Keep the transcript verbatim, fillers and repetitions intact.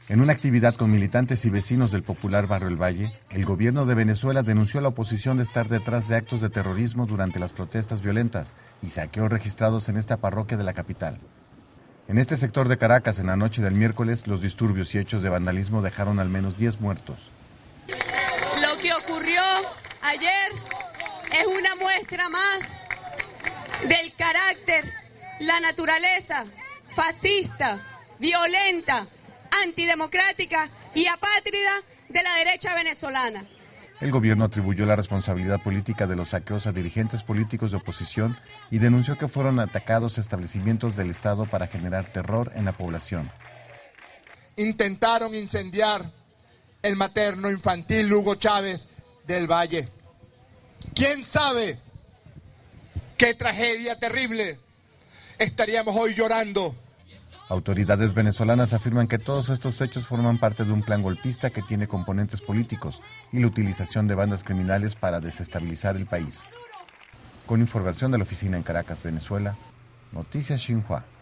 En una actividad con militantes y vecinos del popular barrio El Valle, el gobierno de Venezuela denunció a la oposición de estar detrás de actos de terrorismo durante las protestas violentas y saqueos registrados en esta parroquia de la capital. En este sector de Caracas, en la noche del miércoles, los disturbios y hechos de vandalismo dejaron al menos diez muertos. Lo que ocurrió ayer es una muestra más del carácter, la naturaleza fascista, violenta, antidemocrática y apátrida de la derecha venezolana. El gobierno atribuyó la responsabilidad política de los saqueos a dirigentes políticos de oposición y denunció que fueron atacados establecimientos del Estado para generar terror en la población. Intentaron incendiar el materno infantil Hugo Chávez del Valle. ¿Quién sabe qué tragedia terrible estaríamos hoy llorando? Autoridades venezolanas afirman que todos estos hechos forman parte de un plan golpista que tiene componentes políticos y la utilización de bandas criminales para desestabilizar el país. Con información de la oficina en Caracas, Venezuela, Noticias Xinhua.